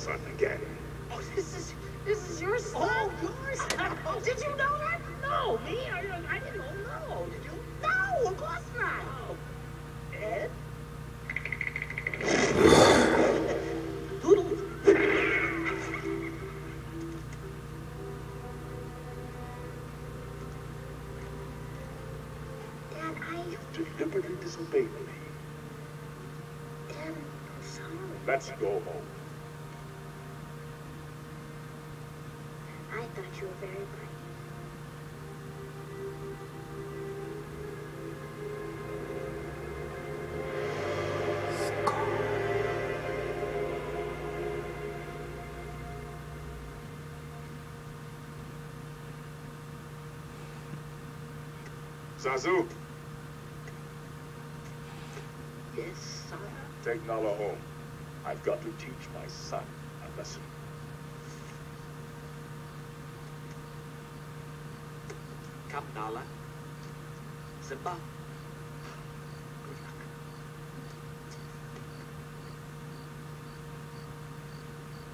son again. Oh, this is your son? Oh, yours? Oh, did you know that? No, me? I didn't know. Did you? No, of course not. Oh. Ed? Doodle. Dad, You deliberately disobeyed me. Dad, I'm sorry. Let's go home. I thought you were very bright. Zazu, Yes, sir. take Nala home. I've got to teach my son a lesson. Come, Nala. Simba.